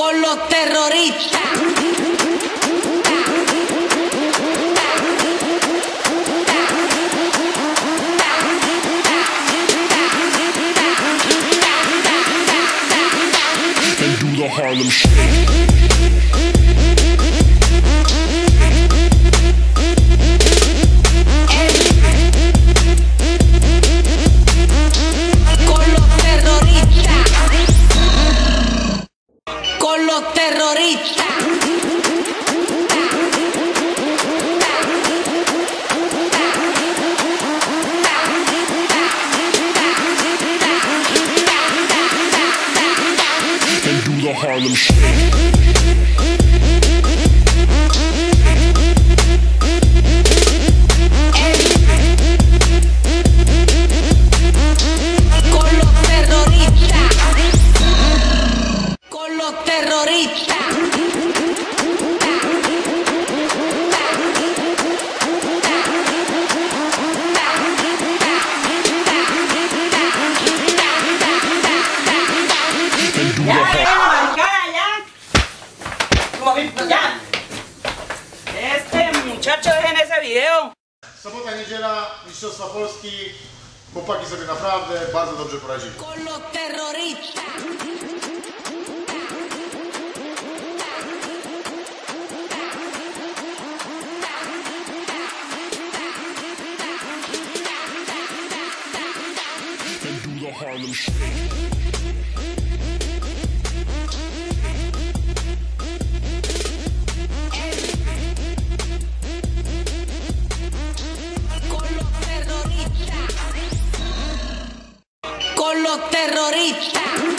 con los terroristas. And do the Harlem Shake. Con los terroristas. And do the Harlem Shake. Terrorista. Ya. Este muchacho es en ese video. Sobota, niedziela, Mistrzostwa Polski. Chłopaki sobie naprawdę bardzo dobrze poradzili. Con los terroristas. And do the Harlem Shake. Con los terroristas.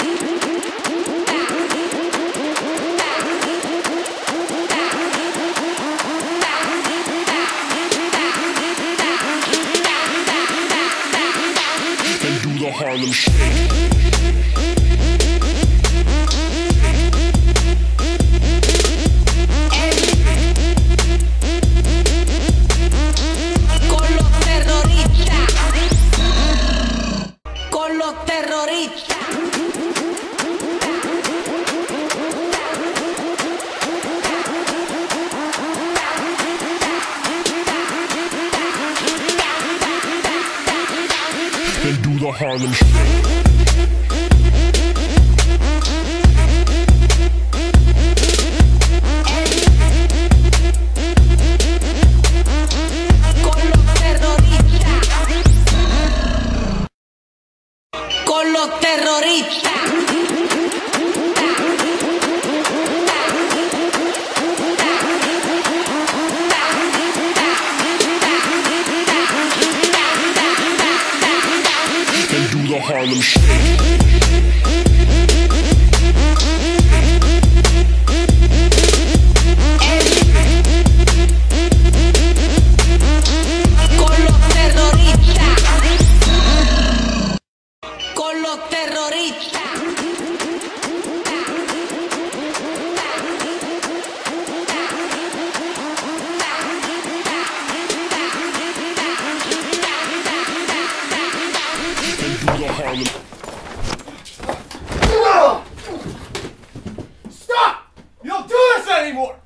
And do the Harlem Shake. Con los terroristas. And do the Harlem Shake. Con los terroristas. And do the Harlem Shake. Con los terroristas. Con los terroristas. And do the Harlem. Stop! You don't do this anymore!